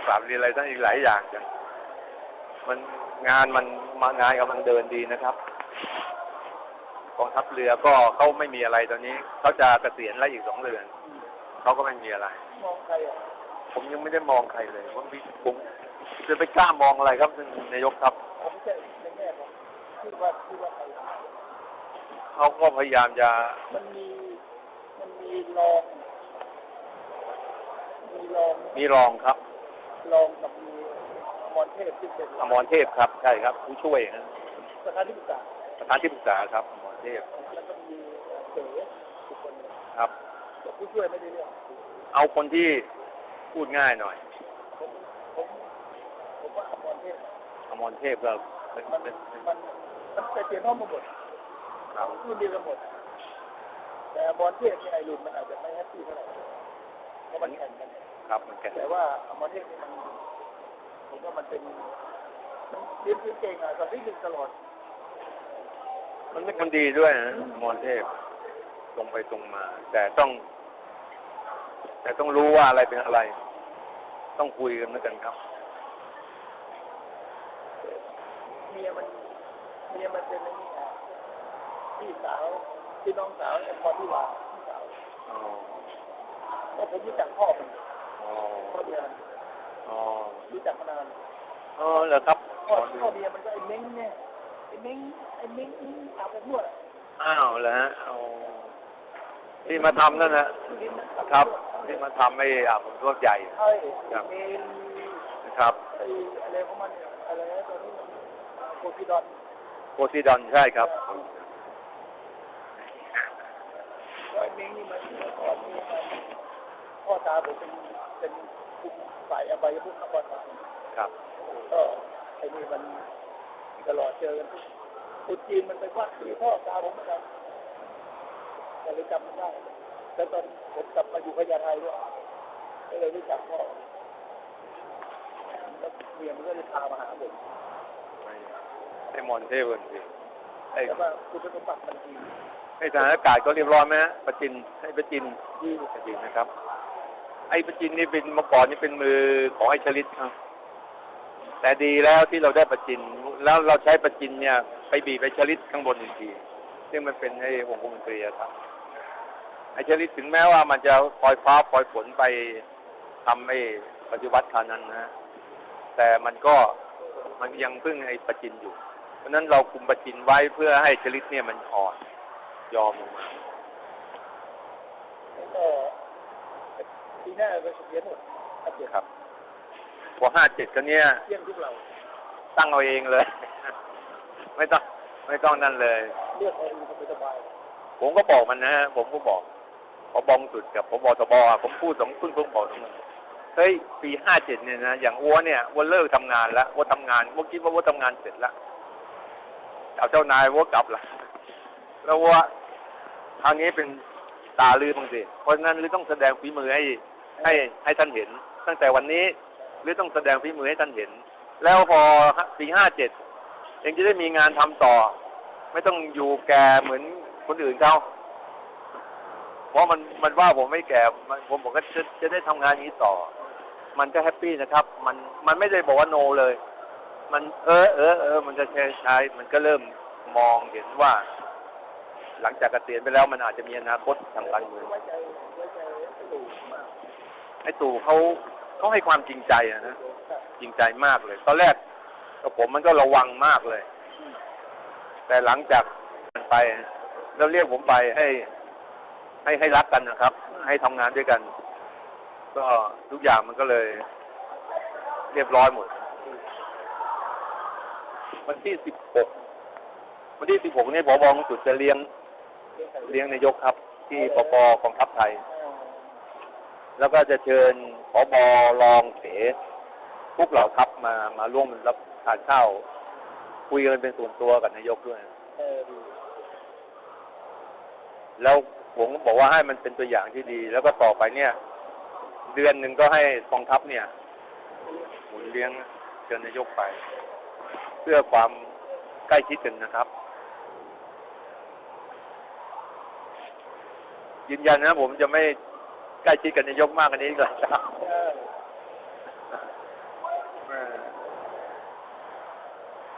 กราบเรียนอะไรท่านอีกหลายอย่างจังมันงานกำลังเดินดีนะครับกองทัพเรือก็เขาไม่มีอะไรตอนนี้เขาจะเกษียณแล้วอีก2 เดือนเขาก็ไม่มีอะไรมองใครอ่ะผมยังไม่ได้มองใครเลยผมจะไปกล้ามองอะไรครับท่านนายกครับผมจะในแง่ของที่ว่าใครเขาก็พยายามจะมันมีรองครับรองกับมีอมรเทพที่เป็นอมรเทพครับใช่ครับผู้ช่วยนะประธานที่ปรึกษาครับอมรเทพแล้วก็มีเก๋ทุกคนครับผู้ช่วยไม่ได้เรื่องเอาคนที่พูดง่ายหน่อยผมว่าอมรเทพก็มันไปเปลี่ยนห้องมาหมดรุ่นเดียวกันหมดแต่อมรเทพนี่ไอรุ่นมันอาจจะไม่แฮปปี้เท่าไหร่เพราะมันแข่งกันครับมันแข่งแต่ว่าอมรเทพนี่ผมว่ามันเป็นเรียนเก่งอ่ะตอนที่1ตลอดมันเป็นคนดีด้วยนะอมรเทพตรงไปตรงมาแต่ต้องรู้ว่าอะไรเป็นอะไรต้องคุยกันเหมือนกันครับเมียมันเป็นอะไรนี่พี่สาวพี่น้องสาวพอที่ว่าพี่สาวแล้วผมรู้จักพ่อมันพ่อเมียรู้จักมานานเหรอครับพ่อเมียมันก็ไอ้เม้งเนี่ยไอ้เม้งอาบไปทั่วอ้าวเหรอฮะที่มาทำนั่นนะครับที่มาทำไม่อาบผมตัวใหญ่ใช่ครับครับไอ้อะไรของมันอะไรนะตอนนี้มันโพซิดอนใช่ครับไอ้เม้งนี่มันก่อนนี่พ่อตาผมเป็นคุมฝ่ายอบายมุขบำบัดครับก็ไอ้นี่มันตลอดเจอกันทุกจีนมันไปวัดที่พ่อตาผมเหมือนกันแต่เลยจำไม่ได้แล้วตอนผมกลับมาอยู่พญาไทด้วยก็เลยรู้จักพ่อแล้วเมียมันก็เลยพามาหาผมไอ้มอนเทพจริงแต่ว่าคุณสมบัติมันดีไอ้ทหารอากาศก็เรียบร้อยไหมฮะประจินนะครับไอ้ประจินนี่เป็นเมื่อก่อนนี่เป็นมือของไอ้ชลิตครับแต่ดีแล้วที่เราได้ประจินแล้วเราใช้ประจินเนี่ยไปบีบไปชลิตข้างบนอีกทีซึ่งมันเป็นไอ้องคมนตรีครับไอ้ชลิตถึงแม้ว่ามันจะปล่อยฟ้าปล่อยฝนไปทำไอ้ปฏิวัติคราวนั้นนะแต่มันยังพึ่งไอ้ประจินอยู่เพราะนั้นเราคุมประจินไว้เพื่อให้ชลิตเนี่ยมันอ่อนยอมลงมาก็ปีหน้าก็เสียหมดครับพอ57ก็เนี่ยเยี่ยมทุกเราตั้งเอาเองเลยไม่ต้องนั่นเลยเลือกเอาเองสบายผมก็บอกมันนะฮะผมก็บอกพบสุดกับพบทบผมพูด2 บอกเฮ้ยปี57เนี่ยนะอย่างอ้วนเนี่ยอ้วนเลิกทำงานแล้วอ้วนทำงานอ้วนคิดว่าอ้วนทำงานเสร็จแล้วเอาเจ้านายอ้วนกลับละแล้วว่าทางนี้เป็นตาลือบางสิเพราะฉะนั้นหรือต้องแสดงฝีมือให้ท่านเห็นตั้งแต่วันนี้หรือต้องแสดงฝีมือให้ท่านเห็นแล้วพอปี57เองจะได้มีงานทำต่อไม่ต้องอยู่แก่เหมือนคนอื่นเขาเพราะมันว่าผมไม่แก่ผมบอกว่าจะได้ทำงานนี้ต่อมันก็แฮปปี้นะครับมันไม่ได้บอกว่าโนเลยมันมันจะใช้มันก็เริ่มมองเห็นว่าหลังจากเกษียณไปแล้วมันอาจจะมีอนาคตทางการเมืองไอ้ตู่เขาให้ความจริงใจนะจริงใจมากเลยตอนแรกกับผมมันก็ระวังมากเลยแต่หลังจากไปเราเรียกผมไปให้รักกันนะครับให้ทำงานด้วยกันก็ทุกอย่างมันก็เลยเรียบร้อยหมดวันที่16นี่ผบ.สุดจะเลี้ยงนายกครับที่ปป.กองทัพไทยแล้วก็จะเชิญผบ.รองเสพวกเหล่าทัพมาร่วมรับทานข้าวคุยกันเป็นส่วนตัวกับนายกด้วยแล้วผมก็บอกว่าให้มันเป็นตัวอย่างที่ดีแล้วก็ต่อไปเนี่ยเดือนหนึ่งก็ให้กองทัพเนี่ยหมุนเลี้ยงเชิญนายกไปเพื่อความใกล้ชิดกันนะครับยืนยันนะผมจะไม่ใกล้ชิดกันนายกมากกว่านี้ก่อนครับ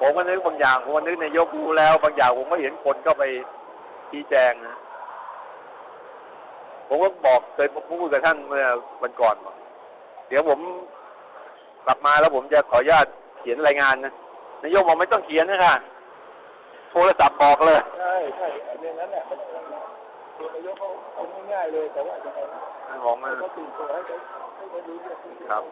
ผมก็นึกบางอย่างผมก็นึกนายกรู้แล้วบางอย่างผมก็เห็นคนก็ไปชี้แจงนะผมก็บอกเคยพูดกับท่านเมื่อวันก่อนบอกเดี๋ยวผมกลับมาแล้วผมจะขออนุญาตเขียนรายงานนะนายกบอกไม่ต้องเขียนนะคะโทรศัพท์บอกเลยใช่ใช่อันนี้นั้นแหละไม่ต้องอะไรนะตัวนายกเขาเอาง่ายๆเลยแต่ว่าอย่างไรบอกมาเขาตื่นตัวให้เขารู้เรื่องที่ครับ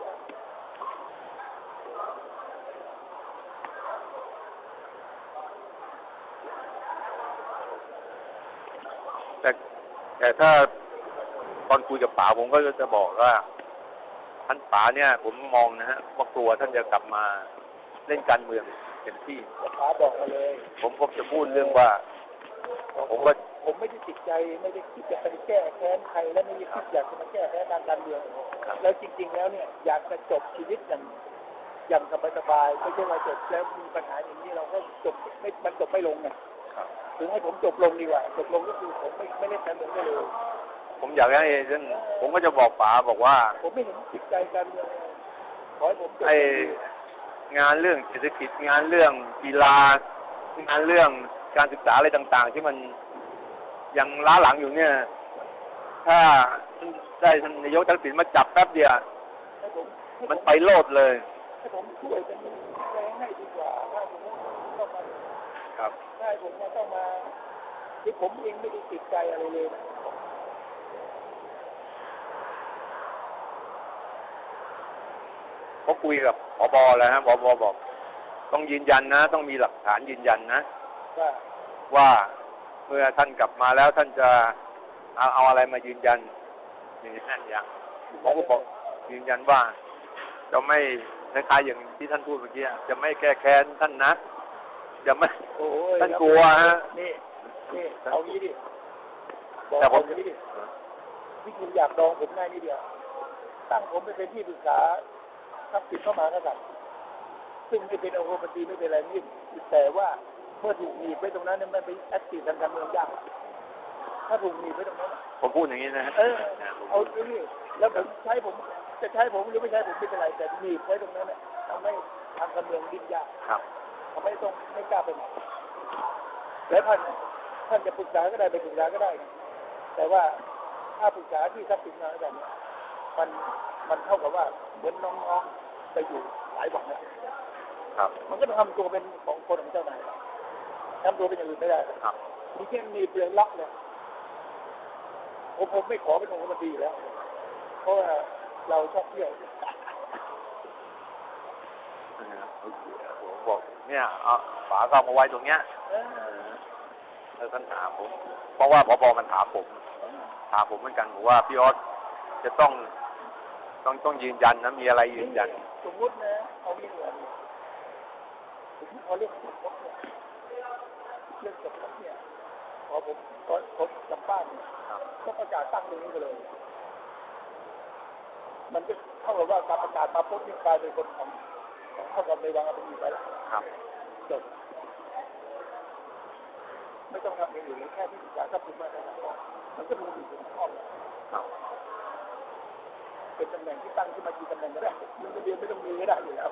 แต่ถ้าตอนคุยกับป๋าผมก็จะบอกว่าท่านป๋าเนี่ยผมมองนะฮะว่ากลัวท่านจะกลับมาเล่นการเมืองเต็มที่ป๋าบอกมาเลยผมจะพูดเรื่องว่าผมไม่ได้ติดใจไม่ได้คิดจะไปแก้แค้นใครและไม่ได้คิดอยากจะมาแก้แค้นการเมืองแล้วจริงๆแล้วเนี่ยอยากจะจบชีวิตอย่างสบายๆไม่ใช่ว่าจบแล้วมีปัญหาอย่างนี้เราก็จบมันจบไม่ลงไงถึงให้ผมจบลงดีกว่าจบลงก็คือผมไม่เล่นการเมืองได้เลยผมอยากให้ท่านผมก็จะบอกป๋าบอกว่าผมไม่เห็นจิตใจการเมืองขอให้ผมไองานเรื่องเศรษฐกิจงานเรื่องกีฬางานเรื่องการศึกษาอะไรต่างๆที่มันยังล้าหลังอยู่เนี่ยถ้าได้ท่านนายกทักษิณมาจับแป๊บเดียวมันไปโลดเลยให้ผมช่วยกันแรงให้ดีกว่าถ้าผมต้องมาครับถ้าผมต้องมาที่ผมเองไม่ได้ติดใจอะไรเลยนะเขาคุยกับผบ.แล้วฮะผบ.บอกต้องยืนยันนะต้องมีหลักฐานยืนยันนะว่าเมื่อท่านกลับมาแล้วท่านจะเอาอะไรมายืนยันอย่างนี้อย่างผมก็บอกยืนยันว่าจะไม่คล้ายๆอย่างที่ท่านพูดเมื่อกี้จะไม่แก้แค้นท่านนะจะไม่ท่านกลัวฮะนี่เอางี้ดิบอกผมนี้ดิที่คุณอยากดองผมง่ายนิดเดียวตั้งผมไปเป็นที่ปรึกษาทรัพย์สินเข้ามากษัตริย์ซึ่งไม่เป็นองค์กรปฏิไม่เป็นอะไรนี่แต่ว่าเมื่อถูกหนีบไว้ตรงนั้นมันไปแอคทีฟทางการเมืองยากถ้าถูกหนีบไว้ตรงนั้นผมพูดอย่างนี้นะเอาตรงนี้แล้วผมจะใช้ผมหรือไม่ใช้ผมไม่เป็นไรแต่หนีบไว้ตรงนั้นเนี่ยทำให้ทางการเมืองดิ้นยากทำให้ต้องไม่กล้าไปไหนแล้วท่านจะปรึกษาก็ได้ไปปรึกษาก็ได้แต่ว่าถ้าปรึกษาที่ทรัพย์สินงานแบบนี้มันเท่ากับว่าเหมือนน้องๆไปอยู่หลายวันนะครับมันก็ต้องทำตัวเป็นของคนของเจ้านายทำตัวเป็นอย่างอื่นไม่ได้มีแค่มีเปลือยล็อกเลยผมไม่ขอเป็นองค์กรดีแล้วเพราะว่าเราชอบเที่ยวผมบอกเนี่ยฝาก็มาไว้ตรงเนี้ยแล้วท่านถามผมเพราะว่าผบ.มันถามผมเหมือนกันบอกว่าพี่ออสจะต้องยืนยันนะมีอะไรยืนยันสมมตินะเอาไม่เหมือนผมพอเรื่องจบเนี่ยพอผมกลับบ้านก็ประกาศตั้งตรงนี้ไปเลยมันก็เท่ากับว่าการประกาศมาปุ๊บนี่กลายเป็นคนของเท่ากับในวังอภิไปแล้วจบไม่ต้องทำอย่างอื่นเลยแค่ที่ศึกษาทรัพย์สินมาแล้วมันก็มีอยู่ในข้อเป็นตำแหน่งที่ตั้งขึ้นมากี่ตำแหน่งก็ได้มันจะเรียนไม่ต้องมีก็ได้อยู่แล้ว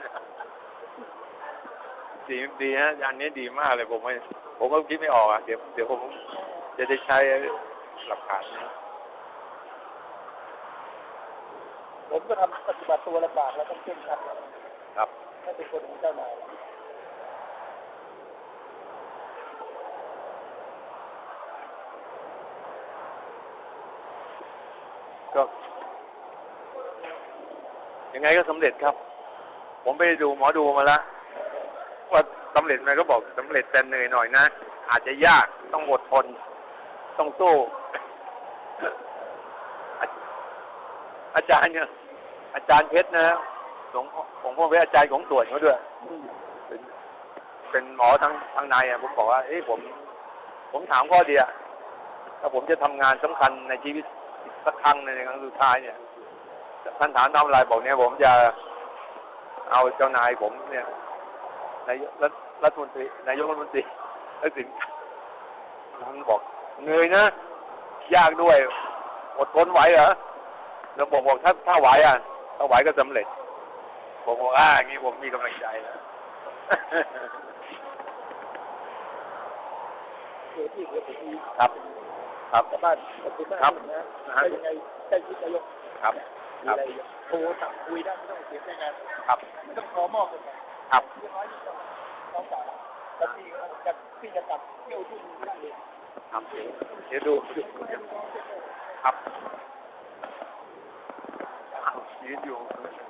ดีฮะอันนี้ดีมากเลยผมก็คิดไม่ออกอ่ะเดี๋ยวผมจะได้ใช้หลักฐานนี้ผมก็ทำปฏิบัติตัวลำบากแล้วต้องเข้มขัดครับให้เป็นคนของเจ้านายก็ยังไงก็สำเร็จครับผมไปดูหมอดูมาแล้วว่าสำเร็จไหมก็บอกสำเร็จแต่เหนื่อยหน่อยนะอาจจะยากต้องอดทนต้องสู้อาจารย์เพชรนะผมพ่อเป็นอาจารย์ของส่วนเขาด้วยเป็นหมอทางในผมบอกว่าผมถามข้อเดียวถ้าผมจะทำงานสำคัญในชีวิตสักครั้งในครั้งสุดท้ายเนี่ยท่านถามทำอะไรบอกเนี่ยผมจะเอาเจ้านายผมเนี่ยนายกรัฐมนตรีแล้วถึงท่านบอกเหนื่อยนะยากด้วยอดทนไหวเหรอแล้วผมบอกถ้าไหวถ้าไหวก็สำเร็จผมบอกอย่างนี้ผมมีกำลังใจแล้วเดี๋ยวที่เดี๋ยวผมมีครับ ครับกลับบ้านขอบคุณมากครับนะถ้ายังไงใกล้ชิดนายกครับมีอะไรโทรสั่งคุยได้ไม่ต้องเสียใจกันครับไม่ต้องขอมอบกันไปครับเรียบร้อยที่ต้องต้องจ่ายแล้วพี่จะกลับเที่ยวที่ไม่ได้เลยครับเดี๋ยวดูครับยืนอยู่